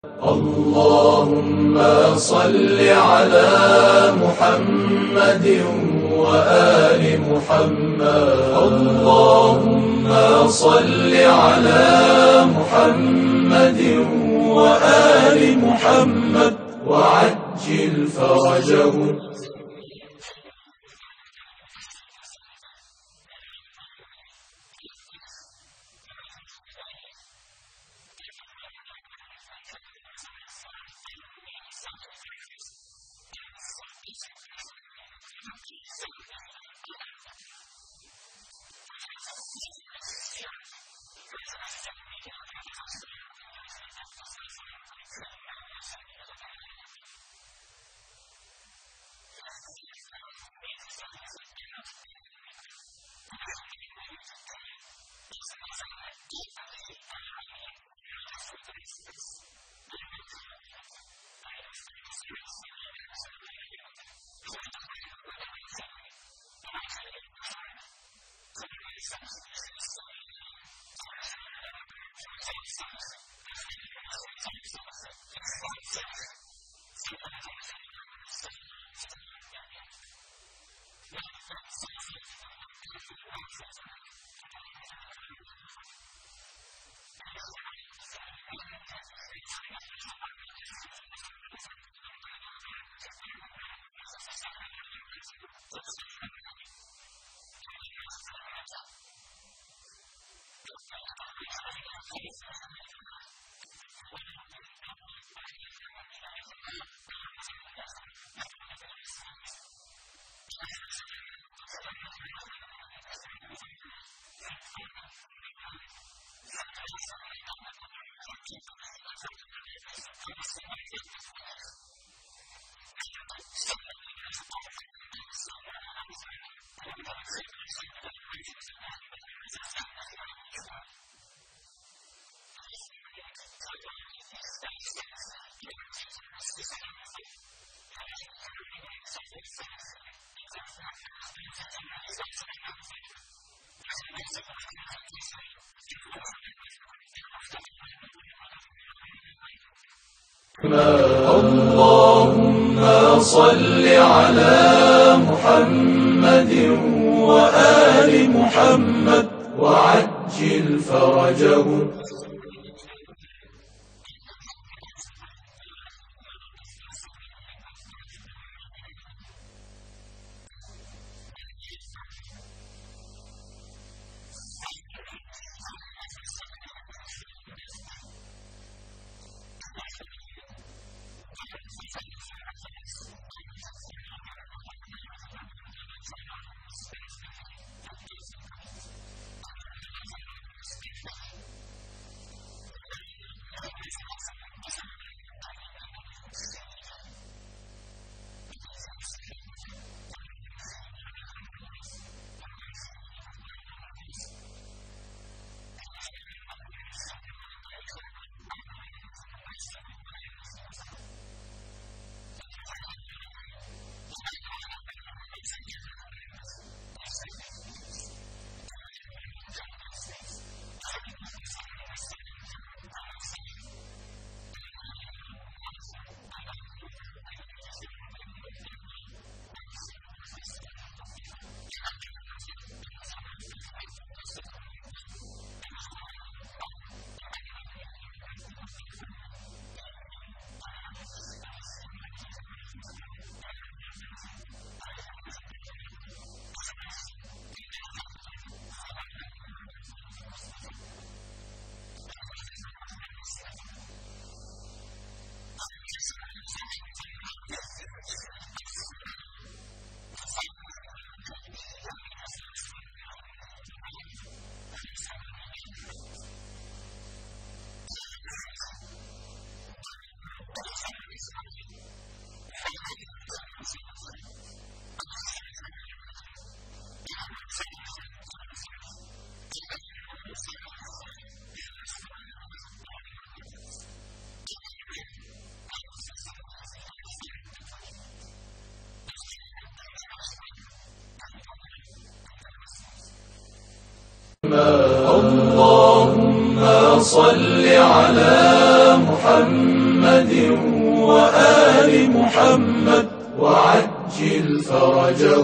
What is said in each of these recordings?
اللهم صل على محمد وآل محمد. اللهم صل على محمد وآل محمد وعجل فرجهم. اللهم صل على محمد وآل محمد وعجل فرجهم. اللهم صل على محمد محمد وعجل فرجه.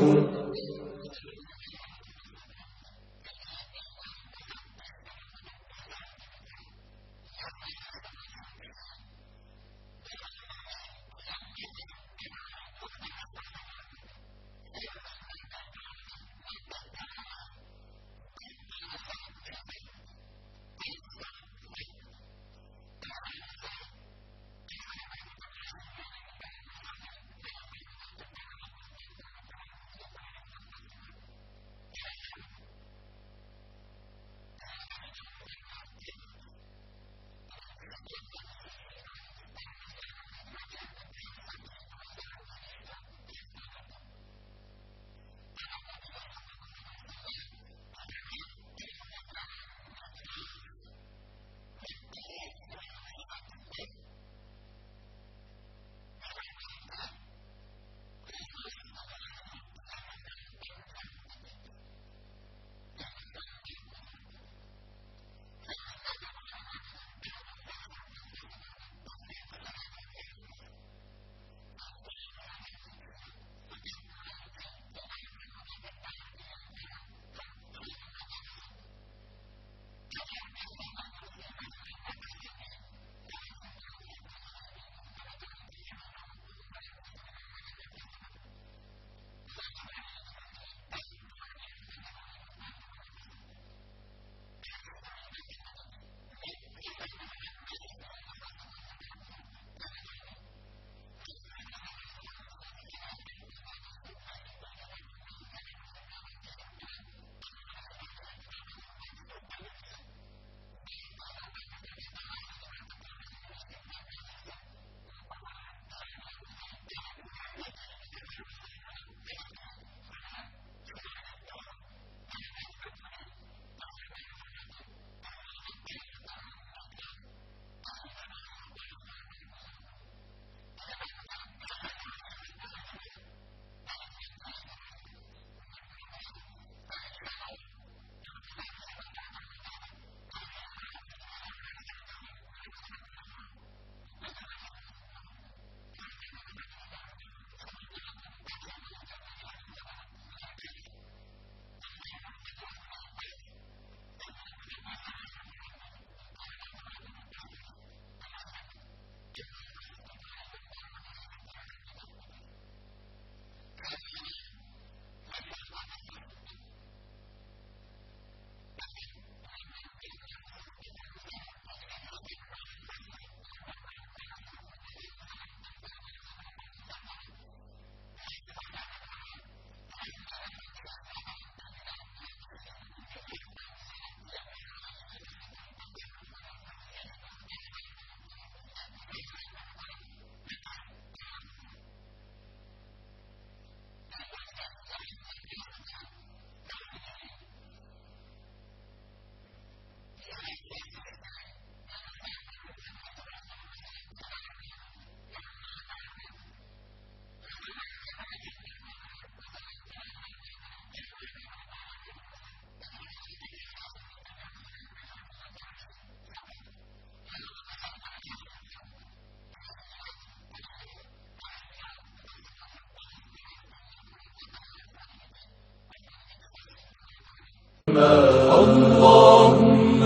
اللهم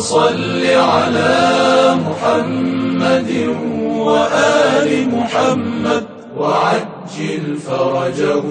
صل على محمد وآل محمد وعجل فرجه.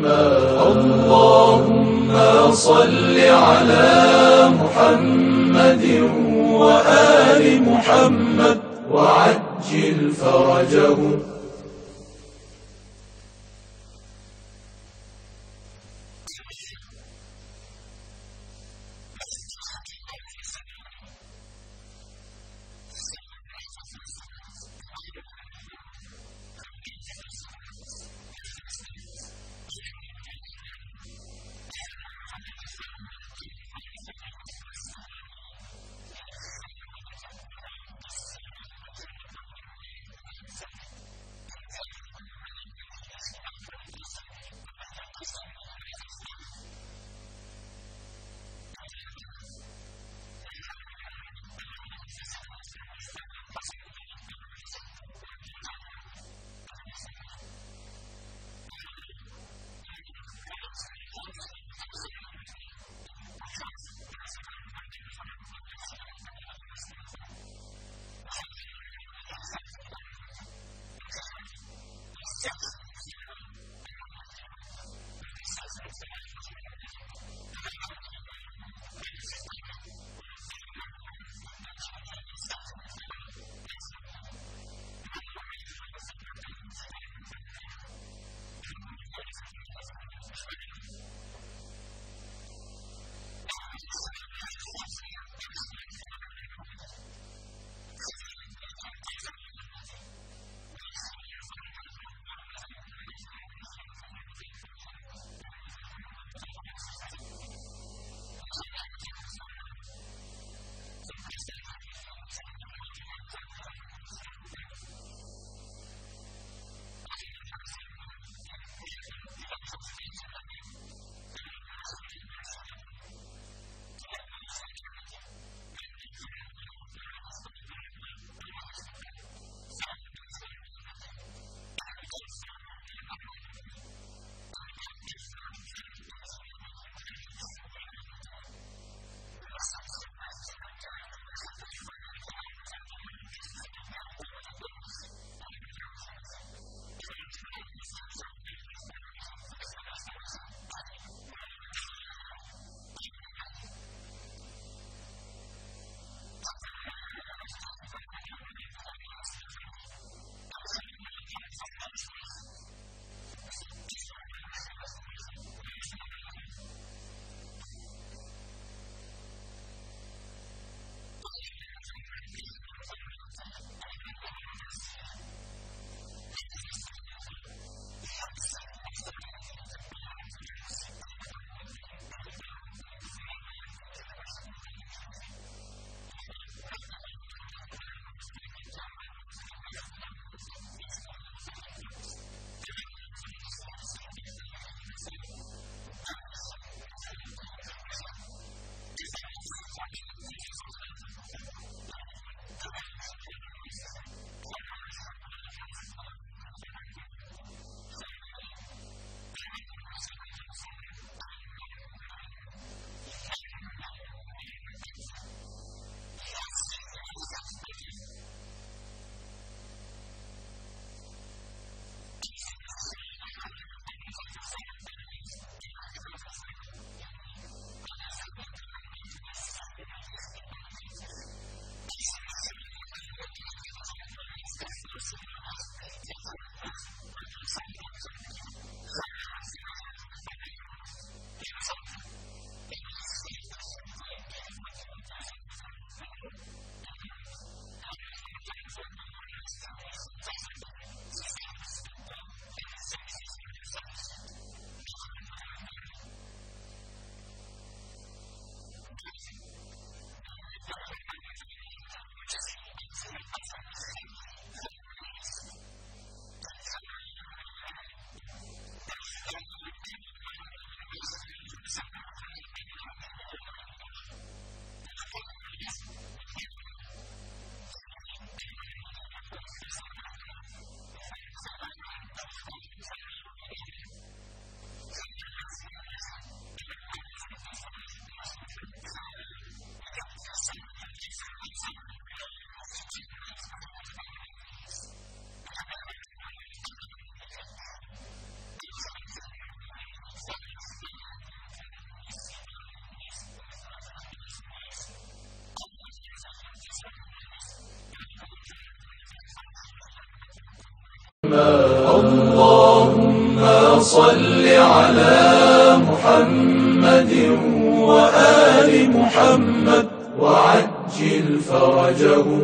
اللهم صل على محمد وآل محمد وعجل فرجهم. اللهم صل على محمد وآل محمد وعجل فرجهم.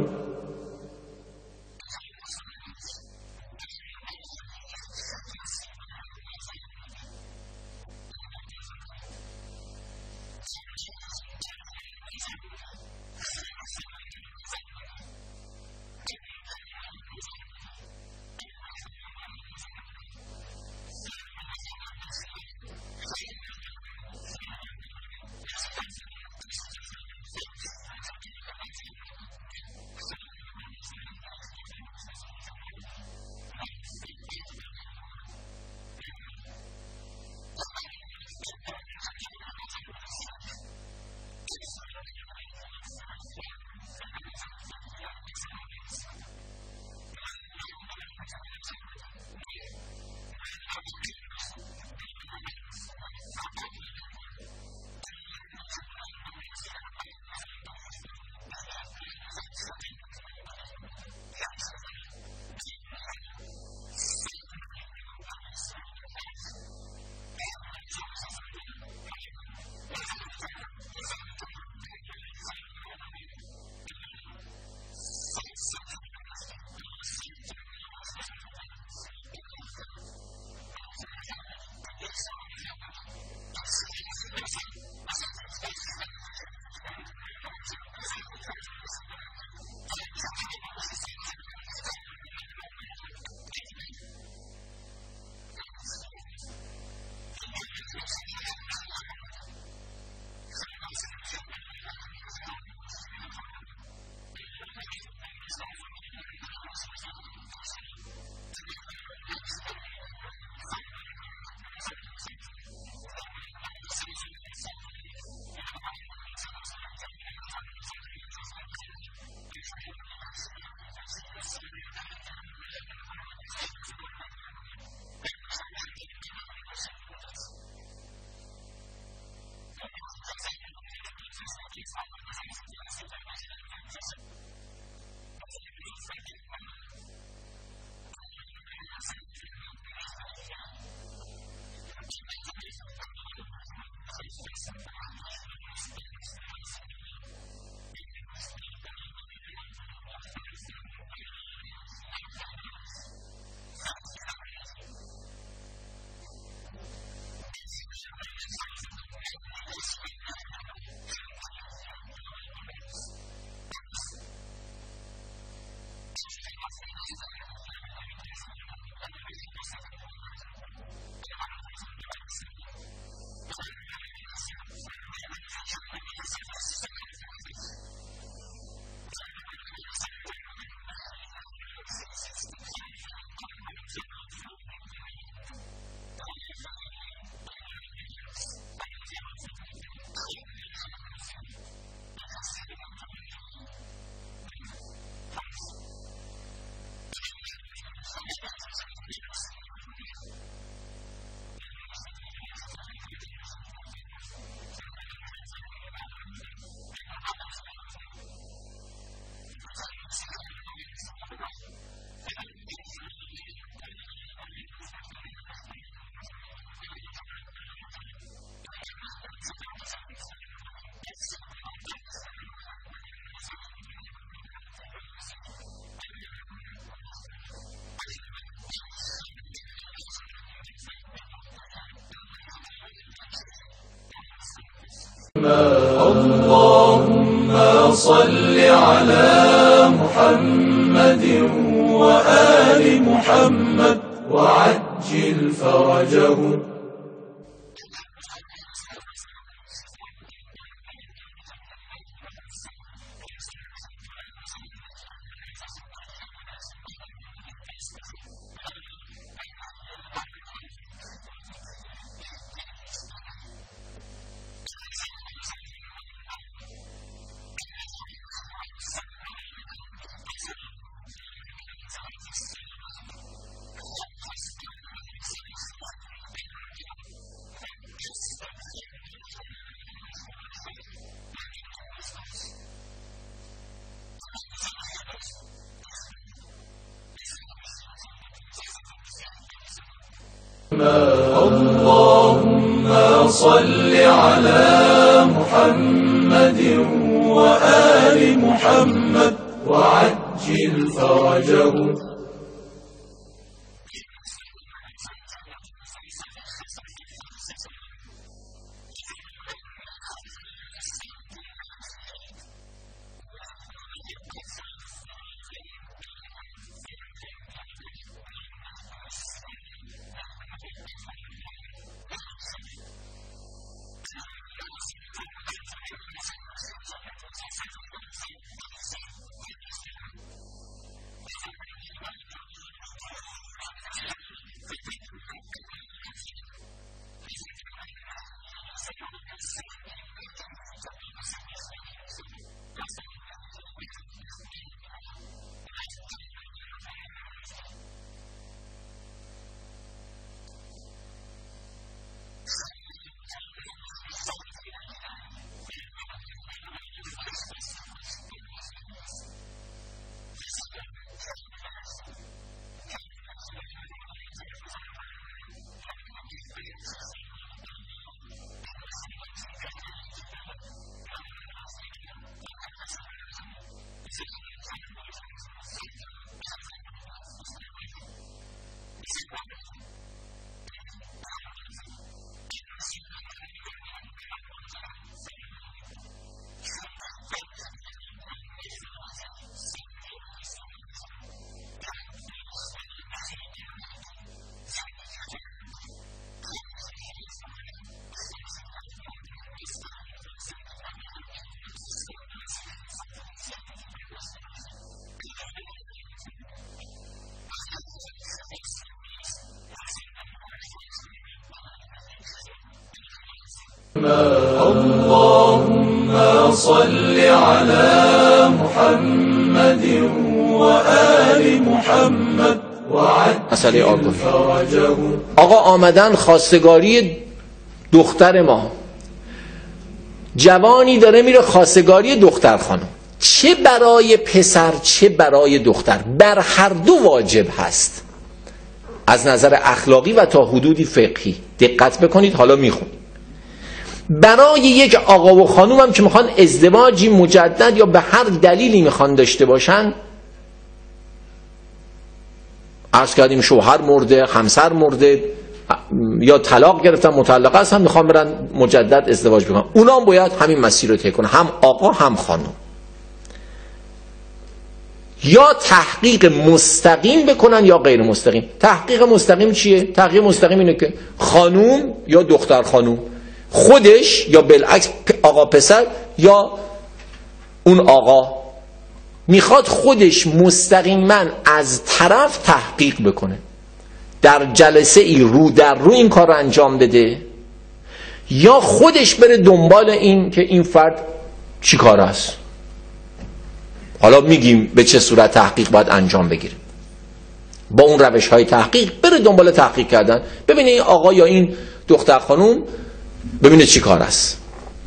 اللهم صل على محمد وآل محمد وعجل فرجهم. اللهم صل على محمد وآل محمد وعجل فرجهم. اللهم صل على محمد وآل محمد وعجل فرجهم. آقا آمدن خواستگاری دختر ما، جوانی داره میره خواستگاری دختر خانم، چه برای پسر چه برای دختر بر هر دو واجب هست از نظر اخلاقی و تا حدودی فقهی. دقت بکنید، حالا میخونید. برای یک آقا و خانوم هم که میخوان ازدواجی مجدد یا به هر دلیلی میخوان داشته باشن، عرض کردیم شوهر مرده، همسر مرده یا طلاق گرفتن، مطلقه هستن، میخوان برن مجدد ازدواج بکنن، اونا هم باید همین مسیر رو طی کنن، هم آقا هم خانوم. یا تحقیق مستقیم بکنن یا غیر مستقیم. تحقیق مستقیم چیه؟ تحقیق مستقیم اینه که خانوم یا دختر خانوم خودش یا بالعکس آقا پسر یا اون آقا میخواد خودش مستقیما از طرف تحقیق بکنه، در جلسه ای رو در رو این کار رو انجام بده، یا خودش بره دنبال این که این فرد چی کار است. حالا میگیم به چه صورت تحقیق باید انجام بگیره. با اون روش های تحقیق بره دنبال تحقیق کردن، ببینه این آقا یا این دختر خانوم ببینه چی کار است.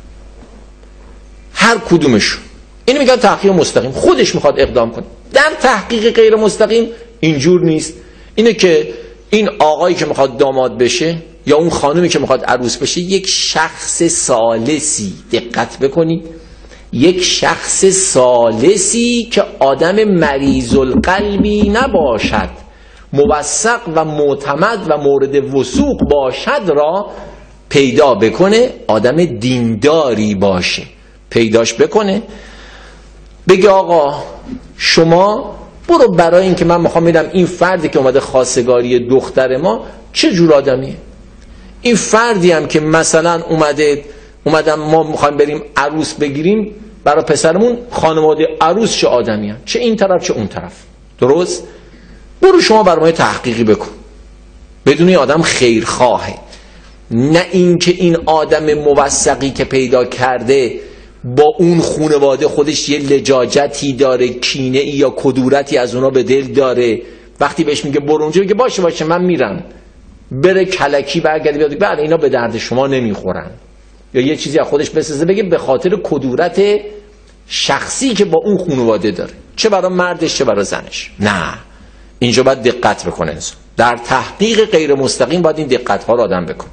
هر کدومشون اینو میگن تحقیق مستقیم، خودش میخواد اقدام کنه. در تحقیق غیر مستقیم اینجور نیست، اینه که این آقایی که میخواد داماد بشه یا اون خانومی که میخواد عروس بشه یک شخص ثالثی، دقت بکنید، یک شخص ثالثی که آدم مریض القلبی نباشد، موثق و معتمد و مورد وثوق باشد را پیدا بکنه، آدم دینداری باشه، پیداش بکنه، بگه آقا شما برو برای این که من میخوام ببینم این فردی که اومده خواستگاری دختر ما چه جور آدمیه، این فردی هم که مثلا اومدم ما میخوایم بریم عروس بگیریم برای پسرمون، خانواده عروس چه آدمی هم، چه این طرف چه اون طرف. درست؟ برو شما برای ما تحقیقی بکن، بدون این آدم خیرخواهه، نه اینکه این آدم موثقی که پیدا کرده با اون خانواده خودش یه لجاجتی داره، کینه ای یا کدورتی از اونا به دل داره، وقتی بهش میگه برو اونجا میگه باشه من میرم، بره کلکی برگردی بیاد بله اینا به درد شما نمیخورن، یا یه چیزی از خودش بسازه بگه به خاطر کدورت شخصی که با اون خانواده داره، چه برای مردش چه برای زنش. نه، اینجا باید دقت بکنه انسان. در تحقیق غیر مستقیم باید این دقت ها رو آدم بکن.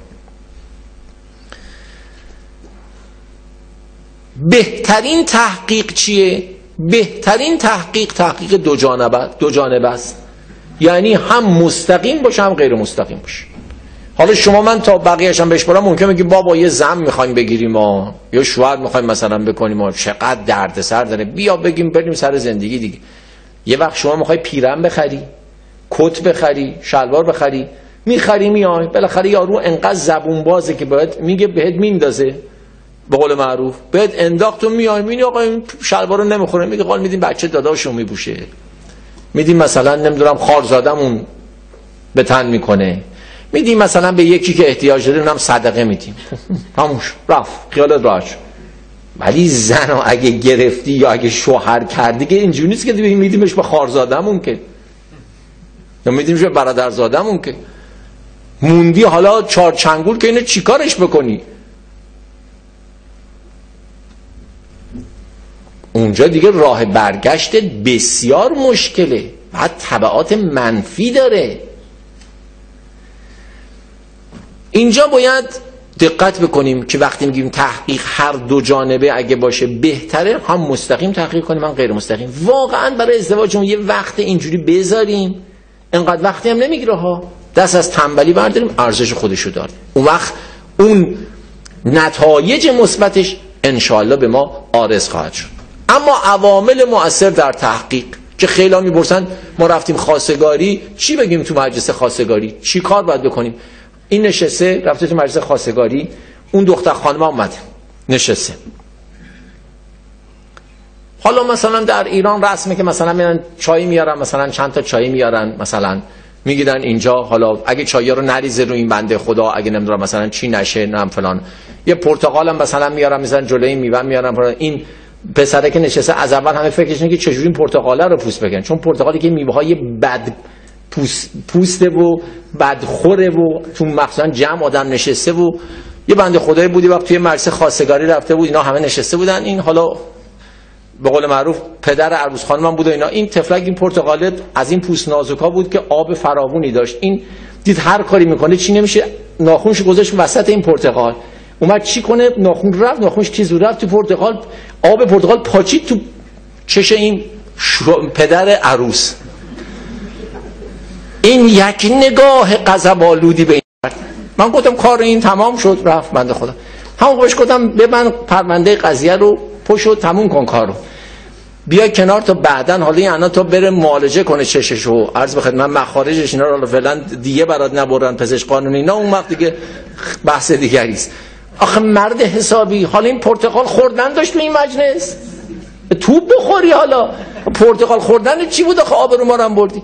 بهترین تحقیق چیه؟ بهترین تحقیق دو جانبه است، یعنی هم مستقیم باشه هم غیر مستقیم باشه. حالا شما من تا بقیه‌اش هم بهش برام ممکنه بگی بابا یه زن می‌خوایم بگیریم یا شوهر می‌خوایم مثلا بکنیم چقدر دردسر داره، بیا بگیم بریم سر زندگی دیگه. یه وقت شما می‌خوای پیرن بخری، کت بخری، شلوار بخری، می‌خری میای بالاخره یارو انقدر زبون بازه که باید میگه بهت میندازه، به قول معروف بهت انداخت و میای میبینی آقا این شلوارو نمیخوره، میگه قال میدیم بچه داداشو میپوشه، میدیم مثلا نمیدونم خارزادمون به تن میکنه، میدیم مثلا به یکی که احتیاج داره اونم صدقه میدیم، هموش رفت خیالت راحت شد. ولی زنو اگه گرفتی یا اگه شوهر کردی که اینجوری نیست که میدیمش به خارزادمون که یا میدیمش به برادرزادمون که موندی حالا چار چنگول که اینو چیکارش بکنی. اونجا دیگه راه برگشت بسیار مشکله، بعد تبعات منفی داره. اینجا باید دقت بکنیم که وقتی میگیم تحقیق هر دو جانبه اگه باشه بهتره، هم مستقیم تحقیق کنیم هم غیر مستقیم. واقعا برای ازدواجمون یه وقت اینجوری بذاریم، انقدر وقتی هم نمیگیره ها، دست از تنبلی برداریم، ارزش خودشو داره. اون وقت اون نتایج مثبتش انشاءالله به ما عارض خواهد شد. اما عوامل مؤثر در تحقیق که خیلی ها میپرسن ما رفتیم خواستگاری، چی بگیم تو مجلس خواستگاری؟ چی کار باید بکنیم؟ این نشسته رفته تو مجلس خواستگاری، اون دختر خانم اومده نشسته. حالا مثلا در ایران رسمه که مثلا میرن چای میارن، مثلا چند تا چای میارن، مثلا میگیدن اینجا، حالا اگه چایی رو نریزه رو این بنده خدا، اگه نمیدونم مثلا چی نشه نم فلان، یه پرتقال هم مثلا میارن میذارن جلوی میوه میارن. این پسره که نشسته از اول همه فکرش اینه که چجوری این پرتقاله رو پوست بکنن، چون پرتقالی که میوه‌های بد پوسته و بدخوره و تو مخصوصا جمع آدم نشسته و یه بنده خدایی بودی وقت توی مجلس خواستگاری رفته بود، اینا همه نشسته بودن، این حالا به قول معروف پدر عروس خانم هم بود و اینا، این تفلک این پرتقاله از این پوست نازکا بود که آب فراوونی داشت، این دید هر کاری میکنه چی نمیشه، ناخونش گذاشت وسط این پرتقال، اومد چی کنه، ناخون رفت، ناخونش تیز رفت تو پرتقال، آب پرتقال پاچید تو چش این پدر عروس. این یک نگاه غضب‌آلودی به این کرد. من گفتم کار این تمام شد، رفت بنده خدا. همون بهش گفتم ببند پرونده قضیه رو، پشو تموم کن کارو، بیا کنار تا بعدن حالا این انا تا بره معالجه کنه چششو، عرض به خدمت مخارجش اینا رو فعلا دیگه برات نبرن پزشک قانونی، اینا اون وقت دیگه بحث دیگری است. آخه مرد حسابی، حالا این پرتقال خوردن داشت تو این مجلس، توپ بخوری، حالا پرتقال خوردن چی بود آخه آبرو ما رو هم بردی.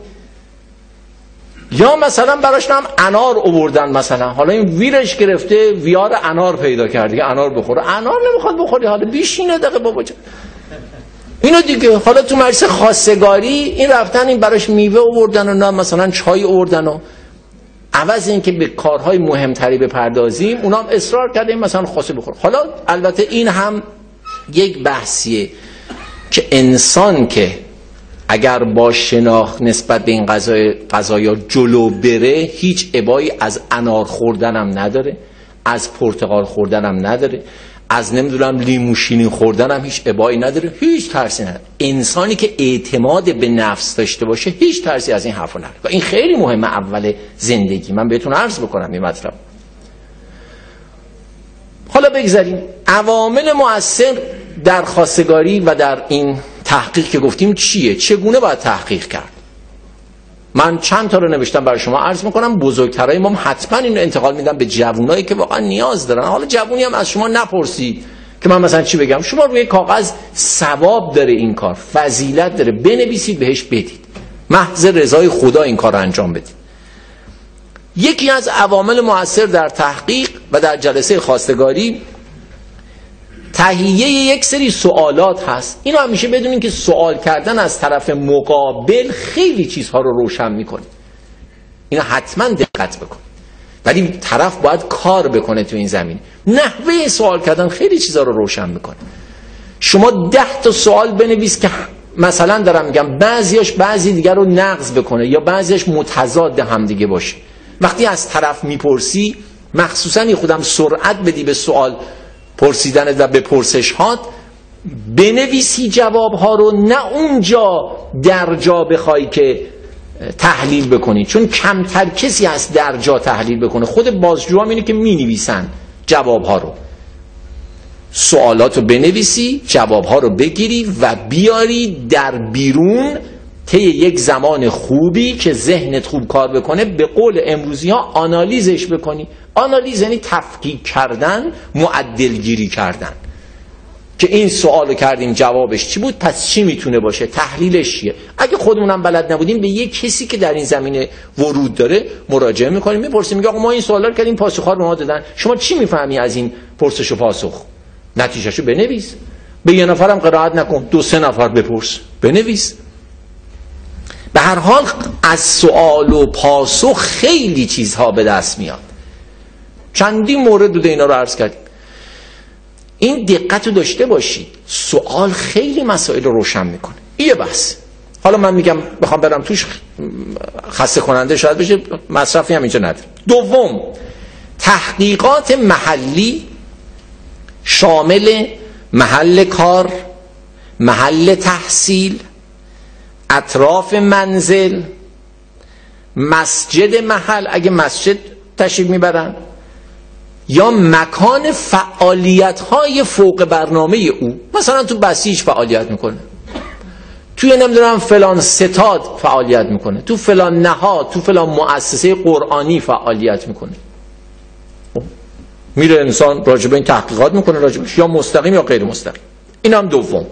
یا مثلا براش هم انار آوردن، مثلا حالا این ویرش گرفته ویار انار پیدا کردی انار بخوره، انار نمیخواد بخوری، حالا بیشینه دقیقه بابا جان اینو دیگه. حالا تو مجلس خواستگاری این رفتن این براش میوه آوردن و نه مثلا چای آوردن و عوض این که به کارهای مهمتری بپردازیم اونام اصرار کردیم مثلا خواسته بخوره. حالا البته این هم یک بحثیه که انسان که اگر با شناخت نسبت به این قضایا جلو بره هیچ ابایی از انار خوردنم نداره، از پرتقال خوردنم نداره، از نمیدونم لیمو شیرین خوردنم هیچ ابایی نداره، هیچ ترسی نداره. انسانی که اعتماد به نفس داشته باشه هیچ ترسی از این حرفا نداره و این خیلی مهمه. اول زندگی من بهتون عرض بکنم این مطلب. حالا بگذاریم عوامل مؤثر در خواستگاری و در این تحقیق که گفتیم چیه، چگونه باید تحقیق کرد. من چند تا رو نوشتم برای شما عرض میکنم، بزرگترای ما حتما اینو انتقال میدم به جوانایی که واقعا نیاز دارن. حالا جوونی هم از شما نپرسید که من مثلا چی بگم، شما روی کاغذ ثواب داره این کار، فضیلت داره، بنویسید بهش بدید، محض رضای خدا این کار رو انجام بدید. یکی از عوامل مؤثر در تحقیق و در جلسه خواستگاری تهیه یک سری سوالات هست. اینو همیشه بدونین که سوال کردن از طرف مقابل خیلی چیزها رو روشن میکنه، اینو حتما دقت بکن. ولی طرف باید کار بکنه تو این زمینه. نحوه سوال کردن خیلی چیزها رو روشن میکنه. شما 10 تا سوال بنویس که مثلا دارم میگم بعضیاش بعضی دیگر رو نقض بکنه یا بعضیاش متضاد هم دیگه باشه. وقتی از طرف میپرسی مخصوصا خودم سرعت بدی به سوال پرسیدن و به پرسش هات، بنویسی جواب ها رو، نه اونجا در جا بخوای که تحلیل بکنی، چون کمتر کسی هست در جا تحلیل بکنه. خود بازجو هم اینه که می نویسن جواب ها رو. سوالات رو بنویسی، جواب ها رو بگیری و بیاری در بیرون طی یک زمان خوبی که ذهنت خوب کار بکنه. به قول امروزی ها آنالیزش بکنی. آنالیز یعنی تفکیک کردن، معدل گیری کردن که این سوالو کردیم جوابش چی بود، پس چی میتونه باشه، تحلیلش چیه. اگه خودمونم بلد نبودیم به یک کسی که در این زمینه ورود داره مراجعه میکنیم، میپرسیم، میگه آقا ما این سوالا رو کردیم، پاسخ‌ها رو به ما دادن، شما چی میفهمی از این پرسش و پاسخ؟ نتیجهشو بنویس. به یه نفرم قرائت نکن، 2-3 نفر بپرس، بنویس. به هر حال از سوال و پاسخ خیلی چیزها به دست میاد. چندین مورد بوده اینا رو عرض کردیم. این دقت رو داشته باشید، سوال خیلی مسائل رو روشن میکنه. این یه بحث. حالا من میگم بخوام برم توش خسته کننده شاید بشه، مصرفی هم اینجا نداره. دوم، تحقیقات محلی شامل محل کار، محل تحصیل، اطراف منزل، مسجد محل اگه مسجد تشریف میبرن، یا مکان فعالیت‌های فوق برنامه او. مثلا تو بسیج فعالیت میکنه، توی نمیدونم فلان ستاد فعالیت میکنه، تو فلان نهاد، تو فلان مؤسسه قرآنی فعالیت میکنه. میره انسان راجب این تحقیقات میکنه، راجبش یا مستقیم یا غیر مستقیم. این هم دوم.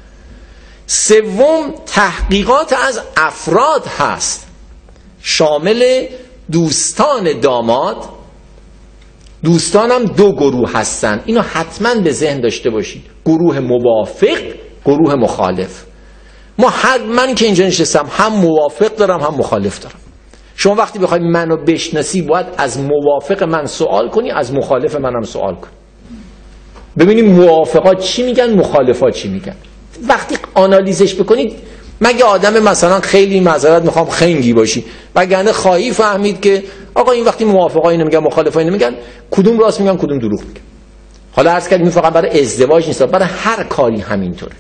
سوم، تحقیقات از افراد هست، شامل دوستان داماد. دوستان هم 2 گروه هستن، اینو حتما به ذهن داشته باشید، گروه موافق، گروه مخالف. من که اینجا نشستم هم موافق دارم هم مخالف دارم. شما وقتی بخوای منو بشناسی باید از موافق من سوال کنی، از مخالف منم سوال کنی، ببینیم موافقا چی میگن، مخالفا چی میگن. وقتی آنالیزش بکنید، مگه آدم مثلا خیلی معذرت میخوام خنگی باشی، وگرنه خواهی فهمید که آقا این وقتی موافقا اینو میگن مخالفا اینو میگن، کدوم راست میگن کدوم دروغ میگن. حالا عرض کردیم فقط برای ازدواج نیست، برای هر کاری همینطوره.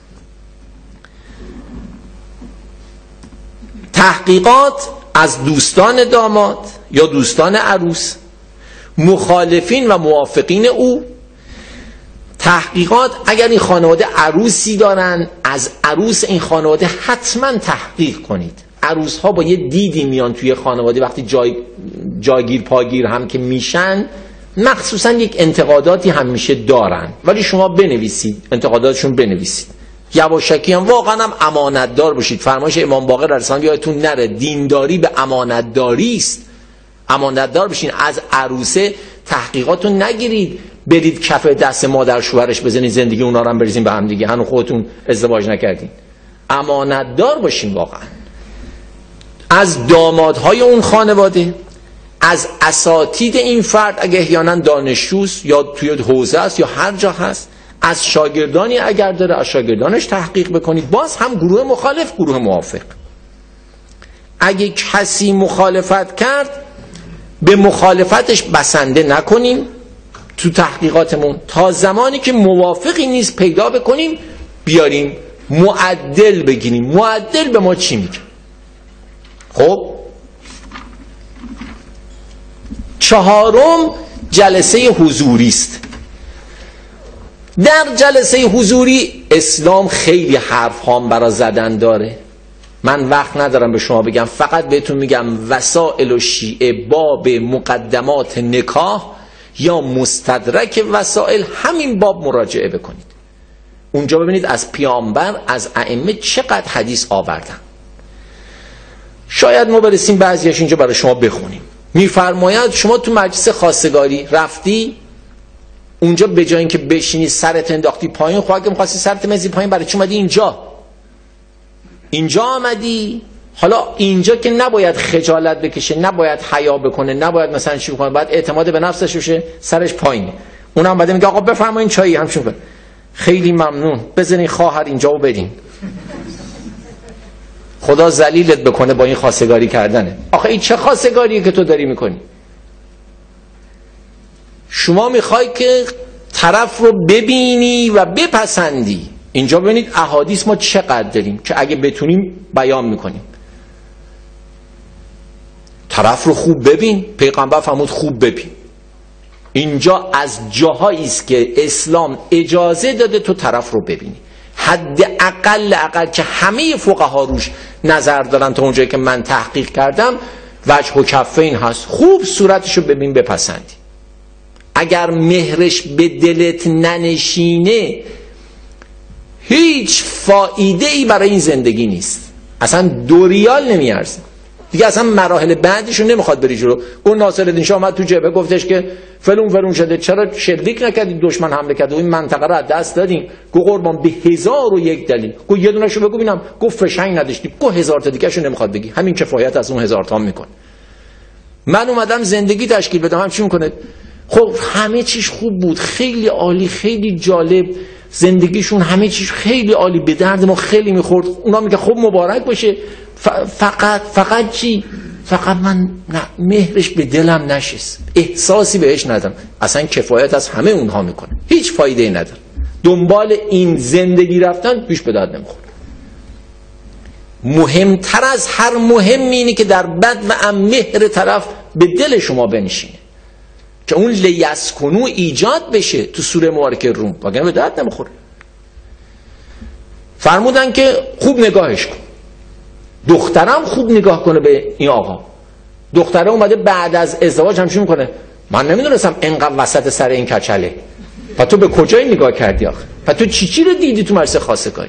تحقیقات از دوستان داماد یا دوستان عروس، مخالفین و موافقین او. تحقیقات اگر این خانواده عروسی دارن، از عروس این خانواده حتما تحقیق کنید. عروس ها با یه دیدی میان توی خانواده، وقتی جاگیر پاگیر هم که میشن، مخصوصا یک انتقاداتی همیشه دارن، ولی شما بنویسید، انتقاداتشون بنویسید. یواشکی هم واقعا هم امانتدار باشید. فرمایش امام باقر علیه السلام یادتون نره، دینداری به امانتداری است. امانتدار بشین. از عروسه تحقیقاتون نگیرید برید کف دست مادر شوهرش بزنید، زندگی اونا رو هم بریزین به هم دیگه، هنوز خودتون ازدواج نکردین. امانتدار باشین واقعا. از دامادهای اون خانواده، از اساتید این فرد اگه احیانا دانشجوست یا توی حوزه است یا هر جا هست، از شاگردانی اگر داره از شاگردانش تحقیق بکنید. باز هم گروه مخالف، گروه موافق. اگه کسی مخالفت کرد به مخالفتش بسنده نکنیم تو تحقیقاتمون، تا زمانی که موافقی نیست پیدا بکنیم بیاریم معدل بگیریم، معدل به ما چی میگه. خب چهارم جلسه حضوری است. در جلسه حضوری اسلام خیلی حرف هام برای زدن داره. من وقت ندارم به شما بگم، فقط بهتون میگم وسائل و شیعه باب مقدمات نکاح یا مستدرک وسائل، همین باب مراجعه بکنید. اونجا ببینید از پیامبر، از ائمه چقدر حدیث آوردن. شاید ما برسیم بعضیش اینجا برای شما بخونیم. میفرماید شما تو مجلس خواستگاری رفتی، اونجا به جای اینکه بشینی سرت انداختی پایین، خب اگه می‌خواستی سرت بندازی پایین برای چی اومدی اینجا آمدی؟ حالا اینجا که نباید خجالت بکشه، نباید حیا بکنه، نباید مثلا چی بکنه، باید اعتماد به نفسش بشه، سرش پایینه. اونم بعد میگه آقا بفرمایید چایی همشون. خیلی ممنون، بزنین خواهر اینجا رو بدین. خدا ذلیلت بکنه با این خواستگاری کردنه. آخه این چه خواستگاریه که تو داری میکنی؟ شما میخوای که طرف رو ببینی و بپسندی. اینجا ببینید احادیث ما چقدر داریم که اگه بتونیم بیان میکنیم. طرف رو خوب ببین، پیغمبر فرمود خوب ببین. اینجا از جاهایی است که اسلام اجازه داده تو طرف رو ببینی. حداقل که همه فقها روش نظر دارن تا اونجایی که من تحقیق کردم وجه و کفین هست، خوب صورتشو ببین بپسندی. اگر مهرش به دلت ننشینه هیچ فایده ای برای این زندگی نیست، اصلا 2 ریال نمیارزه دیگه. اصلا مراحل بعدیشو نمیخواد بری جلو. اون ناصرالدین شاه اومد تو جبهه گفتش که فلون شده، چرا شلیک نکردید دشمن حمله کرد و این منطقه رو از دست دادیم؟ گفت قربان به 1001 دلیل. گفت یه دونهشو بگو ببینم. گفت فشنگ نداشتیم. گفت 1000 تا دیگه‌شو نمیخواد بگی، همین کفایت از اون 1000 تا میکنه. من اومدم زندگی تشکیل بدم، هم چی میکنه؟ خب همه چیز خوب بود، خیلی عالی، خیلی جالب، زندگیشون همه چیز خیلی عالی، به درد ما خیلی میخورد. اونا میگه خب مبارک باشه، فقط چی؟ فقط من مهرش به دلم نشست، احساسی بهش ندارم. اصلا کفایت از همه اونها میکنه، هیچ فایده ای نداره. دنبال این زندگی رفتن پیش به درد نمیخوره. مهمتر از هر مهمی اینه که در بد و مهر طرف به دل شما بنشینه، که اون لیسکنو ایجاد بشه تو سوره مبارکه روم، وگرنه به درد نمیخوره. فرمودن که خوب نگاهش کن. دخترم خوب نگاه کنه به این آقا. دختره اومده بعد از ازدواج همچین میکنه، من نمیدونستم اینقدر وسط سر این کچله. و تو به کجای نگاه کردی آخه؟ و تو چی رو دیدی تو مرسه خواستگاری؟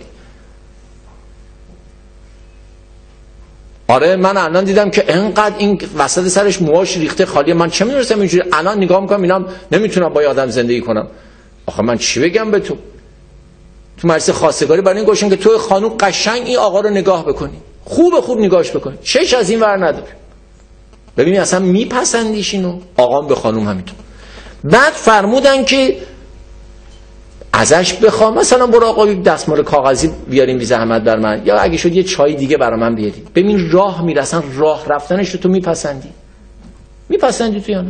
آره من الان دیدم که اینقدر این وسط سرش موهاش ریخته خالیه، من چه میدونستم اینجوری. الان نگاه میکنم اینم نمیتونم با آدم زندگی کنم. آخه من چی بگم به تو؟ تو مرسه خواستگاری برای این گوشن که تو خانوم قشنگ این آقا رو نگاه بکنی، خوب نگاهش بکنی، چش از این ور نداره، ببینی اصلا میپسندیش اینو. آقام به خانوم همینطور. بعد فرمودن که ازش بخوام مثلا برو آقا یک دستمال کاغذی بیاریم بی زحمت بر من، یا اگه شد یه چای دیگه برای من بیاریم. ببین راه میرسن، راه رفتنش رو تو میپسندی تو یا نه؟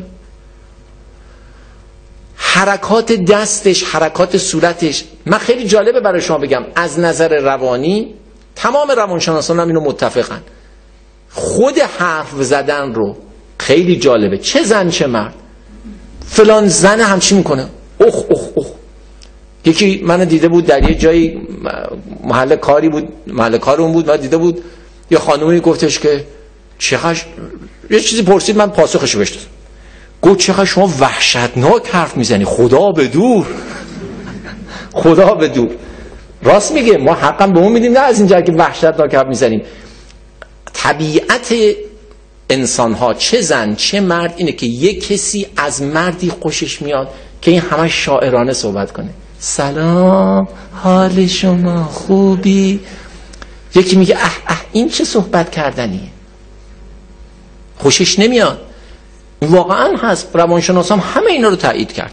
حرکات دستش، حرکات صورتش. من خیلی جالبه برای شما بگم، از نظر روانی تمام روانشناسان هم اینو متفقن، خود حرف زدن رو خیلی جالبه، چه زن چه مرد. فلان زن همچی میکنه، اخ. یکی من دیده بود در یه جایی، محل کارمون بود، من دیده بود یه خانومی گفتش که چقدر، یه چیزی پرسید، من پاسخش بهش دادم. گفت چقدر شما وحشتناک حرف میزنی، خدا به دور. راست میگه، ما حقا به اون میدیم، نه از اینجا که وحشتناک حرف میزنیم. طبیعت انسان ها چه زن چه مرد اینه که یک کسی از مردی خوشش میاد که این همه شاعرانه صحبت کنه، سلام حال شما خوبی. یکی میگه این چه صحبت کردنیه، خوشش نمیاد. واقعا هست، روانشناسان همه اینا رو تایید کرد.